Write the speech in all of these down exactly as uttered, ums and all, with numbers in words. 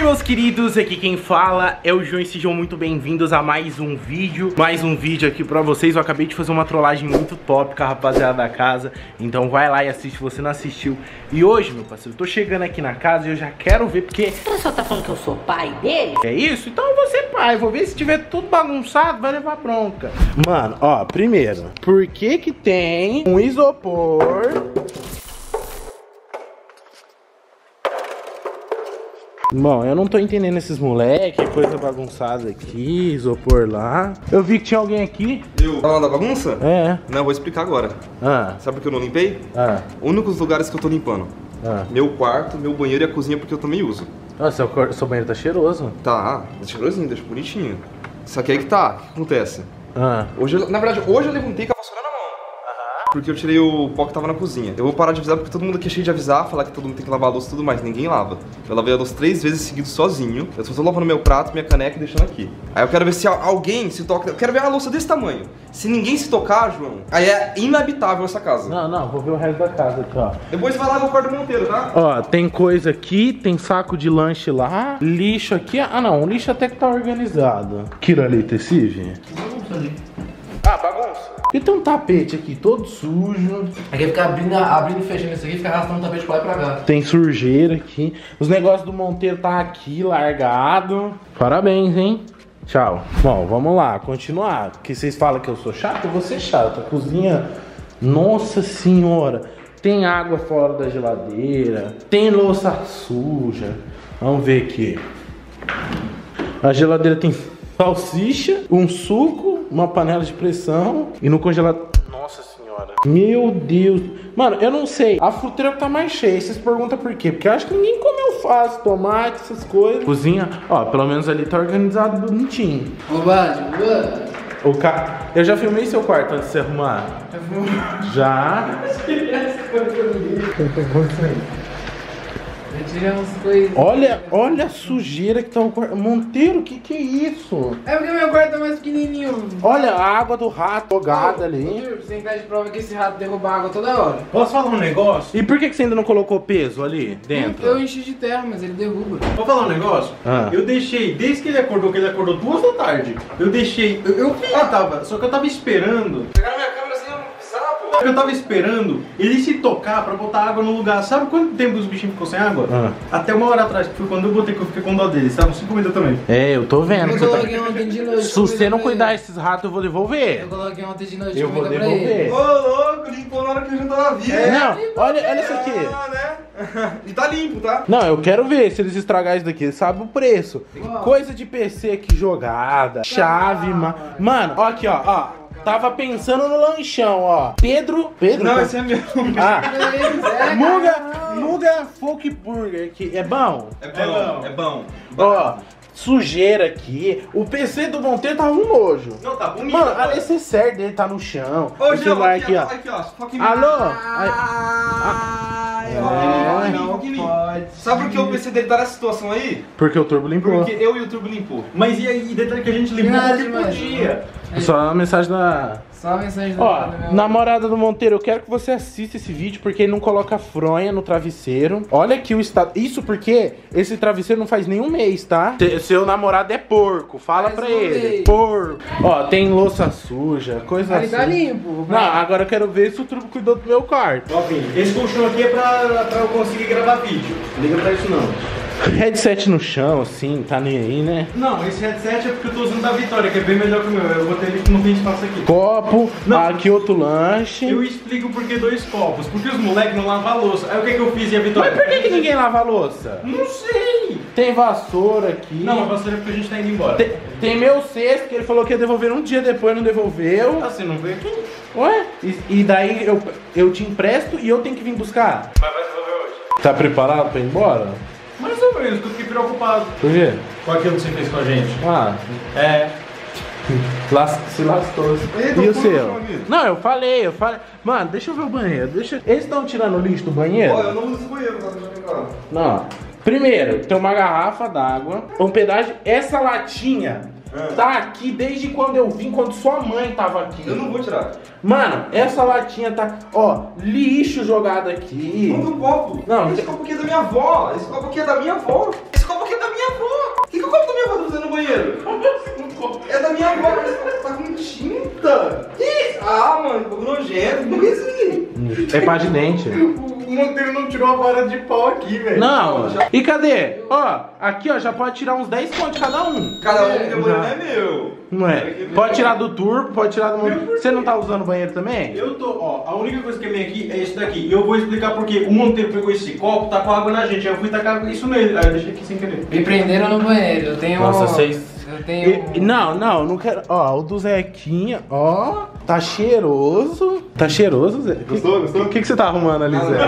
Oi meus queridos, aqui quem fala é o João e sejam muito bem-vindos a mais um vídeo Mais um vídeo aqui pra vocês. Eu acabei de fazer uma trollagem muito top com a rapaziada da casa, então vai lá e assiste se você não assistiu. E hoje, meu parceiro, eu tô chegando aqui na casa e eu já quero ver porque... Você só tá falando que eu sou pai dele? É isso? Então eu vou ser pai, vou ver se tiver tudo bagunçado, vai levar bronca. Mano, ó, primeiro, por que que tem um isopor... Bom, eu não tô entendendo esses moleque, coisa bagunçada aqui, isopor lá. Eu vi que tinha alguém aqui. Eu? Tá lá na bagunça? É. Não, vou explicar agora. Ah. Sabe por que eu não limpei? Ah. Únicos lugares que eu tô limpando. Ah. Meu quarto, meu banheiro e a cozinha, porque eu também uso. Nossa, seu, cor... seu banheiro tá cheiroso. Tá, tá cheirosinho, deixa bonitinho. Só que aí que tá, o que acontece? Ah. Hoje, eu- na verdade, hoje eu levantei com a vassoura na mão. Porque eu tirei o pó que tava na cozinha. Eu vou parar de avisar porque todo mundo aqui é cheio de avisar, falar que todo mundo tem que lavar a louça e tudo mais. Ninguém lava. Eu lavei a louça três vezes seguidos sozinho. Eu só tô lavando meu prato, minha caneca e deixando aqui. Aí eu quero ver se al- alguém se toca. Eu quero ver a louça desse tamanho. Se ninguém se tocar, João, aí é inabitável essa casa. Não, não, vou ver o resto da casa aqui, ó. Depois vai lá no quarto do Monteiro, tá? Ó, tem coisa aqui, tem saco de lanche lá, lixo aqui. Ah, não, o lixo até que tá organizado. Kira ali, Tecive? Ah, bagunça. E tem um tapete aqui, todo sujo. Aqui fica abrindo, abrindo e fechando isso aqui, fica arrastando o tapete pra lá e pra cá. Tem sujeira aqui. Os negócios do Monteiro tá aqui, largado. Parabéns, hein? Tchau. Bom, vamos lá, continuar. Porque vocês falam que eu sou chato, eu vou ser chato. A cozinha, nossa senhora. Tem água fora da geladeira. Tem louça suja. Vamos ver aqui. A geladeira tem salsicha, um suco, uma panela de pressão e no congelador. Nossa senhora. Meu Deus. Mano, eu não sei. A fruteira tá mais cheia. Vocês perguntam por quê? Porque eu acho que ninguém come alface, tomate, essas coisas. Cozinha, ó, pelo menos ali tá organizado bonitinho. Bobagem, boa. O ca... Eu já filmei seu quarto antes de você arrumar. Já? Eu tirei umas coisas. Olha, olha a sujeira que tá o quarto. Monteiro, o que que é isso? É porque meu quarto é mais pequenininho. Olha a água do rato jogada ali. Você tem que dar de prova que esse rato derruba água toda hora. Posso falar um negócio? E por que que você ainda não colocou peso ali dentro? Eu enchi de terra, mas ele derruba. Vou falar um negócio? Ah. Eu deixei, desde que ele acordou, que ele acordou duas da tarde, eu deixei. Eu, eu, eu tava, só que eu tava esperando. Pegaram minha câmera assim, bizarro, pô. Eu tava esperando ele se tocar pra botar água no lugar. Sabe quanto tempo os bichinhos ficou sem água? Ah. Até uma hora atrás, que foi quando eu botei, que eu fiquei com dó deles. Estavam sem comida também. É, eu tô vendo. Eu que você tá- coloquei ontem de noite. Se você não comida pra cuidar ele. desses ratos, eu vou devolver. Eu coloquei ontem de noite Eu vou comida pra ele. devolver. Ô, louco, limpou na hora que ele já tava vivo. Não, olha, olha isso aqui. Ah, né? E tá limpo, tá? Não, eu quero ver se eles estragarem isso daqui. Eles sabem o preço. Coisa de P C aqui jogada. Chave, ma... Mano, ó aqui, ó, ó. Tava pensando no lanchão, ó. Pedro. Pedro? Não, esse é meu. Ah, É, Muga, Muga Folk Burger aqui. É bom? É bom, é bom. Ó, sujeira aqui. O P C do Monteiro tava um nojo. Não, tá bonito. Mano, a agora. necessaire dele tá no chão. Ô, o celular aqui, ó. Aqui, ó. Fucking Alô? Ai, É. não, pode. Sabe por que o P C dele tá nessa situação aí? Porque o Turbo limpou. Porque eu e o Turbo limpou. Mas e aí, detalhe que a gente limpou Verdade, porque mas- podia. Só a mensagem da... Só a mensagem do Ó, do meu- namorada do Monteiro, eu quero que você assista esse vídeo porque ele não coloca fronha no travesseiro. Olha aqui o estado. Isso porque esse travesseiro não faz nem um mês, tá? Se- Seu namorado é porco, fala Faz pra um ele. mês. Porco. Ó, tem louça suja, coisa Ali assim. tá limpo. Não, agora eu quero ver se o Turbo cuidou do meu quarto. Ó, filho, esse colchão aqui é pra, pra eu conseguir gravar vídeo. Liga pra isso não. Headset no chão, assim, tá nem aí, né? Não, esse headset é porque eu tô usando da Vitória, que é bem melhor que o meu. Eu botei ele que não tem espaço aqui. Copo, Não. aqui outro lanche. Eu explico por que dois copos. Porque os moleques não lavam a louça. Aí o que, que eu fiz e a Vitória? Mas por que, que ninguém lava a louça? Não sei. Tem vassoura aqui. Não, a vassoura é porque a gente tá indo embora. Tem, tem meu cesto que ele falou que ia devolver um dia depois, não devolveu. Ah, você não vê aqui? Ué? E, e daí eu, eu te empresto e eu tenho que vir buscar? Mas vai devolver hoje. Tá preparado pra ir embora? Mais ou menos, que eu fiquei preocupado. Por quê? Com aquilo que você fez com a gente. Ah, É. las, se lascou. Eita, E o pô, seu? meu amigo. Não, eu falei, eu falei. Mano, deixa eu ver o banheiro. Deixa... Eles estão tirando o lixo do banheiro? Ó, eu não uso esse banheiro, tá? Deixa eu lembrar. Não. Primeiro, tem uma garrafa d'água, um pedaço. Essa latinha Ah. tá aqui desde quando eu vim, quando sua mãe tava aqui. Eu não vou tirar. Mano, essa latinha tá, ó, lixo jogado aqui. Manda um copo. Não, Esse tem- copo aqui é da minha avó. Esse copo aqui é da minha avó. Esse copo aqui é da minha avó. É pá de dente. O Monteiro não tirou a vara de pau aqui, velho. Não. E cadê? Ó, aqui ó, já pode tirar uns dez pontos cada um. Cada um que não é meu. Não é? Pode tirar do turbo, pode tirar do... Você não tá usando o banheiro também? Eu tô, ó, a única coisa que é minha aqui é esse daqui. E eu vou explicar porque o Monteiro pegou esse copo, tá com água na gente. Aí eu fui tacar isso nele. Aí eu deixei aqui sem querer. Me prenderam no banheiro, eu tenho... Nossa, vocês... Eu tenho... E- não, não, não quero... Ó, o do Zequinha, ó, tá cheiroso. Tá cheiroso, Zé? Gostou, gostou? O que, que você tá arrumando ali, Zé?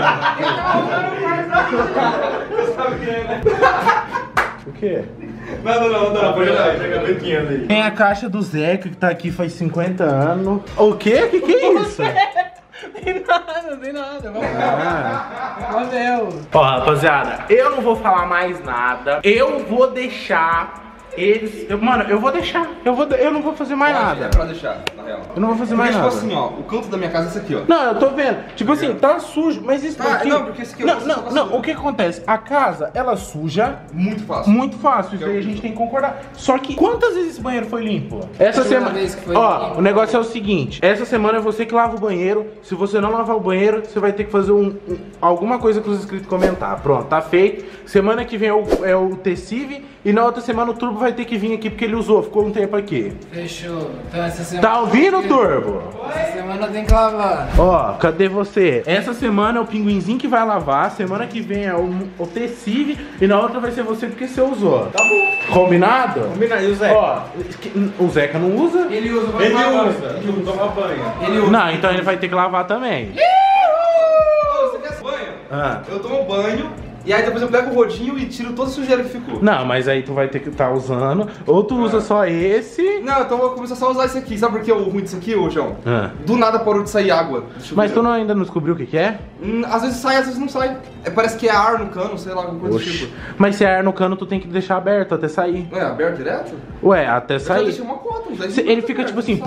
O quê? Não, não, não, não, pode ir lá, pega a banquinha ali. Tem a caixa do Zeca que tá aqui faz cinquenta anos. O quê? Que que é isso? Tem nada, tem nada. Ah. Valeu. Ó, rapaziada, eu não vou falar mais nada. Eu vou deixar eles... eu- mano, eu vou deixar. Eu, vou, de- eu não vou fazer mais nada. É pra deixar, na real. Eu não vou fazer Porque, mais tipo nada. assim, ó, o canto da minha casa é esse aqui, ó. Não, eu tô vendo. Tipo assim, tá sujo, mas isso Ah, daqui... não, porque esse aqui eu Não, faço não, só não, sujo. o que acontece? A casa, ela suja Muito fácil. muito fácil, isso aí a gente tem que concordar. Só que quantas vezes esse banheiro foi limpo? Essa Última semana. vez que foi Ó, limpo. o negócio é o seguinte: essa semana é você que lava o banheiro. Se você não lavar o banheiro, você vai ter que fazer um, um- alguma coisa que os inscritos comentar. Pronto, tá feito. Semana que vem é o, é o Tecive. E na outra semana o Turbo vai ter que vir aqui porque ele usou, ficou um tempo aqui. Fechou. Então essa semana... Tá ouvindo, Turbo? Essa semana tem que lavar. Ó, cadê você? Essa semana é o Pinguinzinho que vai lavar, semana que vem é o, o Tecive e na outra vai ser você porque você usou. Tá bom. Combinado? Combinado, e o Zeca? Ó, o Zeca não usa? Ele usa pra Ele lavar. usa, ele não toma banho. Ele usa. Não, então ele vai ter que lavar também. Ô, você quer banho? Ah. Eu tomo banho e aí depois eu pego o rodinho e tiro toda a sujeira que ficou. Não, mas aí tu vai ter que estar usando. Ou tu usa só esse. Não, então eu vou começar só a usar esse aqui. Sabe por que é o ruim disso aqui, ô João? Ah. Do nada parou de sair água do chuveiro. Mas tu não, ainda não descobriu o que, que é? Hum, às vezes sai, às vezes não sai. É, parece que é ar no cano, sei lá, alguma coisa do Oxi. tipo. Mas se é ar no cano, tu tem que deixar aberto até sair. Não é aberto direto? Ué, até Eu já sair. deixei uma cota, uns dez Se- minutos Ele fica aberto, tipo assim.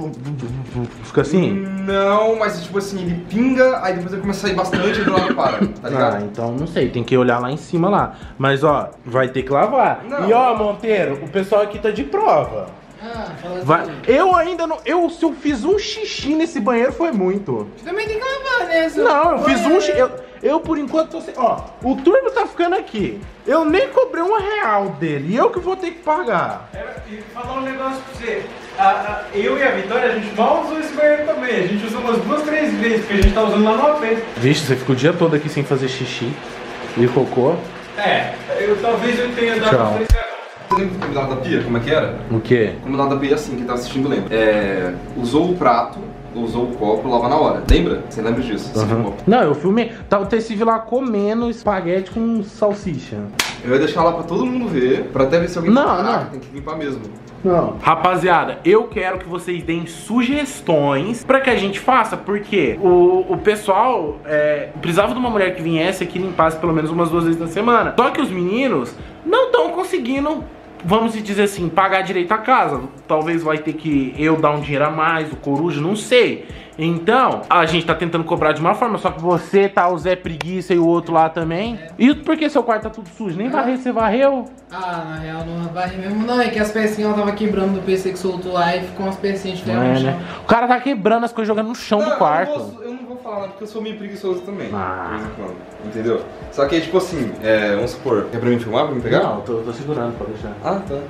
sai. Fica assim? Não, mas tipo assim, ele pinga, aí depois ele começa a sair bastante e do lado para, tá Ah, ligado? então não sei, tem que olhar lá em cima lá. Mas ó, vai ter que lavar. Não. E ó, Monteiro, o pessoal aqui tá de prova. Ah, fala Vai- assim. Eu ainda não. Eu, se eu fiz um xixi nesse banheiro foi muito. Você também tem que lavar, né? seu Não, eu fiz um banheiro. xixi. Eu, eu por enquanto tô sem. Ó, o turbo tá ficando aqui. Eu nem cobrei um real dele. E eu que vou ter que pagar. É, e falar um negócio pra você. A- a- eu e a Vitória, a gente mal usou esse banheiro também. A gente usou umas duas, três vezes, porque a gente tá usando lá no A P. Vixe, você ficou o dia todo aqui sem fazer xixi e cocô. É, eu talvez eu tenha dado Tchau. uns três cagões. Você lembra do combinado da pia? Como é que era? O quê? O combinado da pia é assim, quem tá assistindo lembra. É. Usou o prato, usou o copo, lava na hora. Lembra? Você lembra disso? Você Aham. filmou. Não, eu filmei. Tá o Tecive lá comendo espaguete com salsicha. Eu ia deixar lá pra todo mundo ver, pra até ver se alguém Não, fala, não. "Caraca, tem que limpar mesmo." Não. Rapaziada, eu quero que vocês deem sugestões pra que a gente faça, porque o, o pessoal é, precisava de uma mulher que viesse aqui e limpasse pelo menos umas duas vezes na semana. Só que os meninos não estão conseguindo, vamos dizer assim, pagar direito a casa. Talvez vai ter que eu dar um dinheiro a mais, o Coruja, não sei. Então, a gente tá tentando cobrar de uma forma, só que você tá o Zé Preguiça e o outro lá também. E por que seu quarto tá tudo sujo? Nem varrer, você varreu? Ah, na real não varre mesmo não, é que as pecinhas ela tava quebrando do P C que soltou lá e ficou umas pecinhas de ferro Não no é, chão. né? O cara tá quebrando as coisas, jogando no chão do quarto. Eu não, vou, eu não vou falar nada porque eu sou meio preguiçoso também. Ah. De vez em quando. Entendeu? Só que, tipo assim, é, vamos supor, é pra mim filmar, pra me pegar? Não, tô, tô segurando, pode deixar. Ah, tá.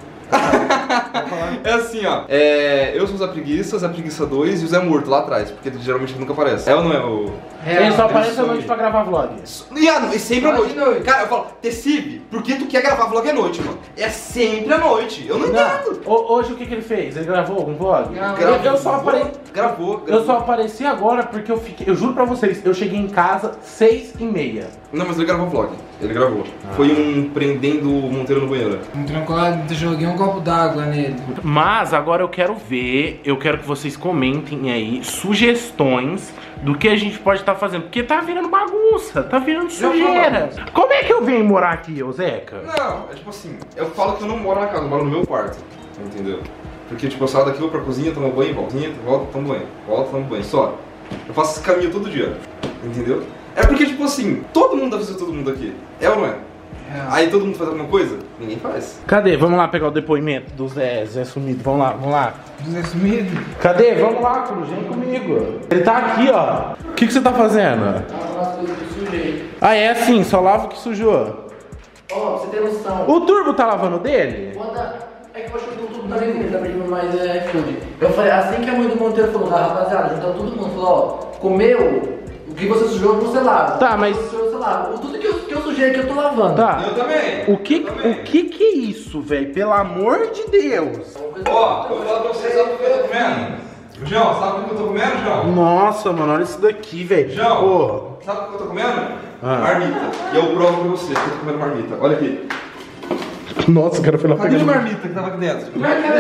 É assim, ó. É, eu sou o Zé Preguiça, o Zé Preguiça dois e o Zé Morto lá atrás, porque geralmente ele nunca aparece. É ou não é o. Real, Ele só ele aparece à some. noite pra gravar vlog. E, ah, não, e sempre à Só noite. de noite. Cara, eu falo, Tecive, por que tu quer gravar vlog à noite, mano? É sempre à noite. Eu não entendo. Ho- Hoje o que, que ele fez? Ele gravou algum vlog? Gravou. Eu, eu só apare... Gravou, gravou. eu só apareci agora porque eu fiquei. Eu juro pra vocês, eu cheguei em casa seis e meia. Não, mas ele gravou vlog. Ele gravou. Foi um prendendo o Monteiro no banheiro. Um tranquilo, joguei um copo d'água nele. Mas agora eu quero ver, eu quero que vocês comentem aí sugestões do que a gente pode estar fazendo. Porque tá virando bagunça, tá virando Já sujeira. Como é que eu venho morar aqui, ô Zeca? Não, é tipo assim, eu falo que eu não moro na casa, eu moro no meu quarto. Entendeu? Porque tipo, eu saio daqui, vou pra cozinha, tomo banho, volto, cozinha, volto, tomo banho, volto, tomo banho. Só. Eu faço esse caminho todo dia. Entendeu? É porque, tipo assim, todo mundo deve fazer todo mundo aqui. É ou não é? Aí todo mundo faz alguma coisa? Ninguém faz. Cadê? Vamos lá pegar o depoimento do Zé, Zé sumido. Vamos lá, vamos lá. José Sumido? Cadê? Vamos lá, Cruz, vem comigo. Ele tá aqui, ó. O que, que você tá fazendo? Lava as coisas que eu sujei. Ah, é assim, só lava o que sujou. Ó, pra você ter noção. O Turbo tá lavando o dele? Quando a... É que eu acho que o tudo também dele, tá pedindo mais é, iFood. Eu falei, assim que a mãe do Monteiro falou, ah, rapaziada, juntou todo mundo, falou, ó, comeu, o que você sujou, você lava. Tá, mas- O que você sujou, você lava. O- Tudo que eu, que eu sujei aqui, eu tô lavando. Tá. Eu também. O que, Eu também. o que que é isso, velho? Pelo amor de Deus. Ó, eu vou falar pra vocês, sabe o que eu tô comendo? João, sabe o que eu tô comendo, João? Nossa, mano, olha isso daqui, velho. João, Pô. sabe o que eu tô comendo? Ah. Marmita. E eu provo pra você que eu tô comendo marmita. Olha aqui. Nossa, o cara foi lá Cadê a pegar. marmita que tava aqui dentro?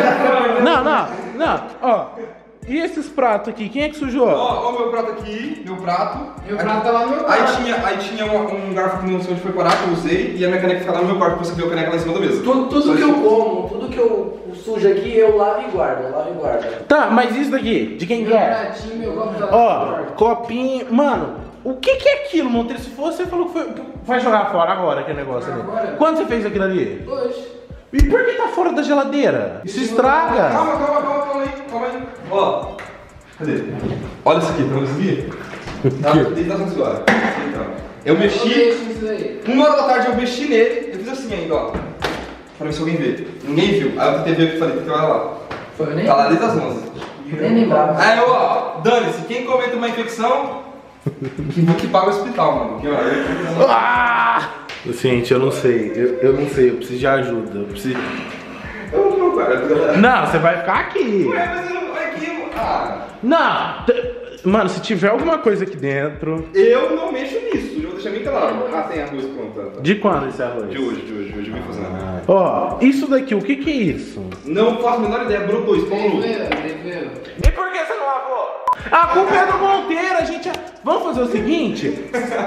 Não, não, não. Ó, e esses pratos aqui? Quem é que sujou? Ó, ó o meu prato aqui, meu prato. Meu prato tá lá no meu Aí quarto. tinha, aí tinha um, um garfo que não sei onde foi parar, que eu usei, e a minha caneca fica lá no meu quarto, você viu a caneca lá em cima da mesa. Tudo, tudo Só que isso. eu como, tudo que eu sujo aqui, eu lavo e guardo, eu lavo e guardo. Tá, mas isso daqui, de quem que Meu é? pratinho, meu copo tá lá Ó, no quarto. copinho. Mano, o que que é aquilo, Monteiro? Se for, você falou que foi. Vai jogar fora agora aquele negócio ali. Agora? Quando você fez aquilo ali? Hoje. E por que tá fora da geladeira? Isso estraga. Calma, calma, calma, calma aí, calma aí. Ó, cadê? Olha isso aqui, tá vendo isso aqui? Tá desde as onze horas. Então, eu Eu mexi, deixo isso aí. uma hora da tarde eu mexi nele, eu fiz assim ainda, ó. Pra ver se alguém vê. Ninguém viu. Aí eu tentei ver o que falei, porque olha lá. Foi eu nem? Tá lá desde as onze. Nem lembrava. Aí eu, ó, dane-se, quem cometa uma infecção, que que paga o hospital, mano. Que, ó, eu... Ah! Gente, eu não sei. Eu, eu não sei, eu preciso de ajuda. Eu preciso. Eu não quero. Não, você vai ficar aqui. Ué, mas eu não. É que. Ah. Não! t- Mano, se tiver alguma coisa aqui dentro. Eu não mexo nisso, eu vou deixar bem claro. Ah, tem arroz pronto. De quando esse arroz? De hoje, de hoje, de hoje eu vim fazendo. Ó, isso daqui, o que que é isso? Não faço a menor ideia, brotou isso, Nem como viu, nem viu. E por que você não lavou? A culpa é do Monteiro, a gente. Vamos fazer o seguinte?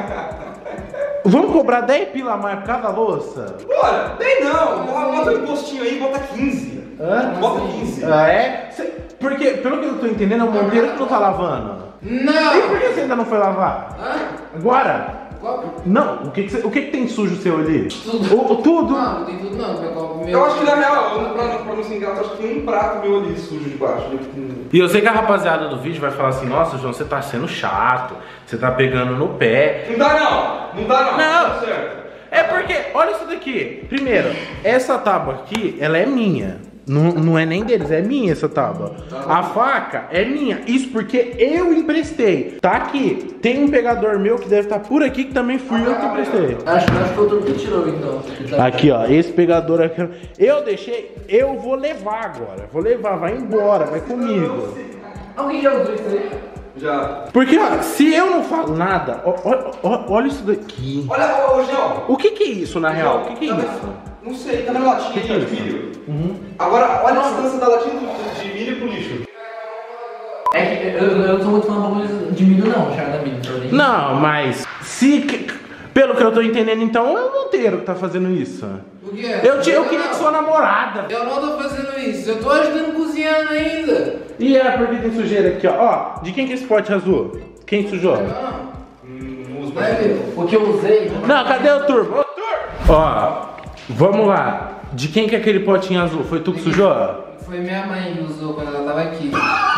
Vamos cobrar dez pila a mais por cada louça? Bora, tem não, bota um impostinho aí, bota quinze. Hã? Bota quinze. Ah, é? Cê- Porque, pelo que eu tô entendendo, é o Monteiro que não tá lavando. E por Não! que você ainda não foi lavar? Hã? Agora? Qual? Não, o que, que, você- o que, que tem sujo seu ali? Tudo. O, o tudo? Não, não tem tudo não, meu copo meu. Eu acho que na real, eu, pra, pra não ser ingrato, eu acho que tem um prato meu ali sujo debaixo. E eu sei que a rapaziada do vídeo vai falar assim, nossa, João, você tá sendo chato, você tá pegando no pé. Não dá não, não dá não. Não. Tá certo. É porque, olha isso daqui. Primeiro, essa tábua aqui, ela é minha. Não, não é nem deles, é minha essa tábua. A faca é minha. Isso porque eu emprestei. Tá aqui. Tem um pegador meu que deve estar por aqui, que também fui eu que emprestei. Acho, acho que foi o turno que tirou então. Aqui, ó, esse pegador aqui. Eu deixei, eu vou levar agora. Vou levar, vai embora, vai comigo. Alguém já usou isso aí? Já. Porque, ó, se eu não falo nada, ó, ó, ó, olha isso daqui. Olha, ô, ô João. O que que é isso, na real? O que que é Tá na- isso? Não sei, tá na latinha Que que é aí isso? de milho. Uhum. Agora, olha a distância da latinha do- de milho pro lixo. É que eu, eu não sou muito fã de bagulho de milho não, chá da milho. Então nem- Não, mas se. Pelo que eu tô entendendo, então é o Monteiro que tá fazendo isso. O que é? Eu, te, eu queria não. que sua namorada. Eu não tô fazendo isso, eu tô ajudando cozinhando ainda. E é porque tem sujeira aqui, ó. Ó, de quem que é esse pote azul? Quem sujou? Não, Hum, não é meu. O que eu usei. Não, cadê o turbo? Ô, turbo! Ó, vamos lá. De quem que é aquele potinho azul? Foi tu que sujou? Foi minha mãe que usou quando ela tava aqui.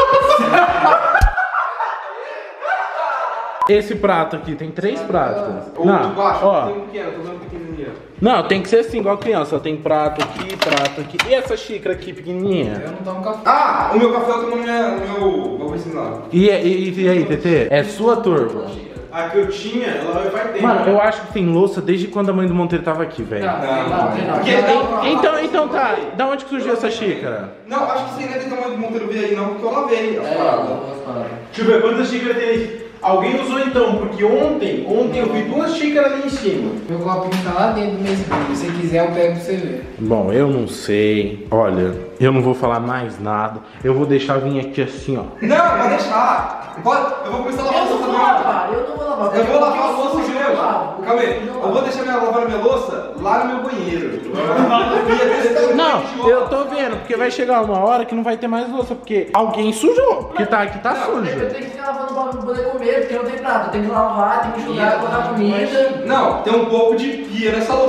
Esse prato aqui, tem três pratos. Ou Não, de baixo, ó. tem um pequeno, tô vendo pequenininha. Não, tem que ser assim, igual criança. Ó, tem prato aqui, prato aqui. E essa xícara aqui, pequenininha? Eu não tomo café. Ah, o meu café eu tomo no minha- no meu... Vou ensinar. E, e, e aí, Tetê? É sua turma? A que eu tinha, ela vai tempo. Mano, eu acho que tem louça desde quando a mãe do Monteiro tava aqui, velho. Não, não, não, não. Porque- Não, Então, então tá. Da onde que surgiu essa xícara? Não, acho que você ainda tem tamanho do Monteiro ver aí não, porque eu lavei as É, paradas. não, não, não. Deixa eu ver quantas xícaras tem aí. Alguém usou então, porque ontem, ontem eu vi duas xícaras ali em cima. Meu copinho tá lá dentro do meu espelho. Se você quiser, eu pego pra você ver. Bom, eu não sei. Olha, eu não vou falar mais nada. Eu vou deixar vir aqui assim, ó. Não, pode deixar. Pode, eu vou começar a lavar a Eu não louça vou também. lavar, eu não vou lavar. Eu vou lavar a Porque louça sujo, aqui eu hoje. lavo. Calma aí, eu vou deixar minha lavar a minha louça lá no meu banheiro. Não, eu tô vendo, porque vai chegar uma hora que não vai ter mais louça, porque alguém sujou. Porque tá aqui, tá Eu sujo. tenho que ficar lavando pra poder comer, porque não tem prato. Eu tenho que lavar, tenho que enxugar, botar comida. Não, tem um pouco de pia nessa louça aí,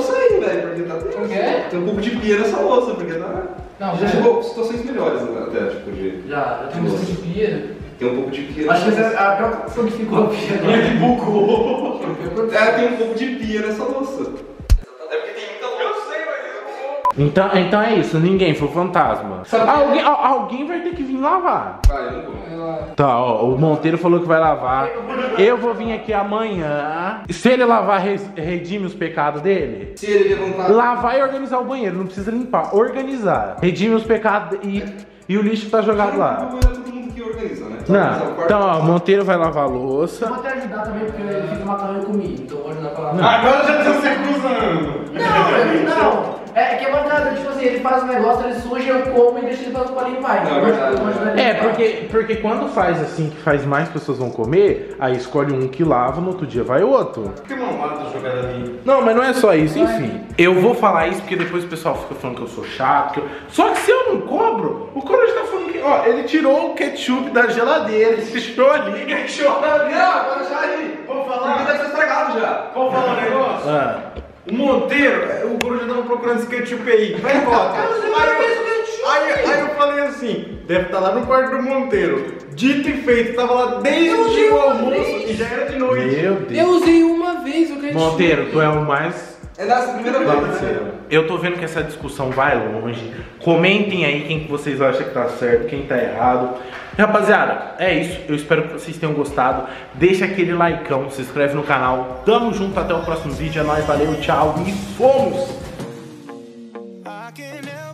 velho, porque tá Por quê? tem um pouco de pia nessa louça, porque tá. Não, já é. chegou a situações melhores né, até, tipo, de. Já, já tem um pouco de pia. Tem um pouco de pia. Acho que essa é a pior questão que ficou a pia agora. Ele bugou. É, tem um pouco de pia nessa louça. É porque tem muita louça. Eu sei, mas eu vou. Então, então é isso, ninguém foi fantasma. Alguém, al- alguém vai ter que vir lavar. Ah, eu não vou. Tá, ó, o Monteiro falou que vai lavar. Eu vou vir aqui amanhã. Se ele lavar, res- redime os pecados dele. Se ele levantar. Lavar e organizar o banheiro, não precisa limpar, organizar. Redime os pecados e, e o lixo tá jogado lá. Não é todo mundo que organiza, né? Não, então ó, o Monteiro vai lavar a louça. Eu vou até ajudar também, porque ele fica macarrão comigo, então eu vou ajudar pra lavar. Agora já estão se acusando. Não, ele não. É que é bancada, tipo assim, ele faz um negócio, ele suja, eu como e deixa ele pra limpar. Não, é verdade. Eu vou ajudar ele a É, limpar. porque, porque quando faz assim, que faz mais pessoas vão comer, aí escolhe um que lava, no outro dia vai outro. Por que uma mata jogada ali? Não, mas não é só isso, enfim. Eu vou falar isso porque depois o pessoal fica falando que eu sou chato. Que eu... Só que se eu não cobro, o Coruja tá falando que, ó, ele tirou o ketchup da geladeira, ele deixou ali. Deixou ali. Não, pode deixar aí. Vou Porque falar. deve ser estragado já. Vou falar um negócio. Ah. O Monteiro, o Coruja tava procurando esse ketchup aí. Vai embora. Aí, eu- aí, aí eu falei assim, deve estar lá no quarto do Monteiro. Dito e feito, tava lá desde o almoço e já era de noite. Meu Deus. Eu usei uma vez o ketchup. Monteiro, tu é o mais... É nessa primeira vez. Eu tô vendo que essa discussão vai longe. Comentem aí quem que vocês acham que tá certo, quem tá errado. Rapaziada, é isso. Eu espero que vocês tenham gostado. Deixa aquele likeão, se inscreve no canal. Tamo junto, até o próximo vídeo. É nóis, valeu, tchau e fomos! I can never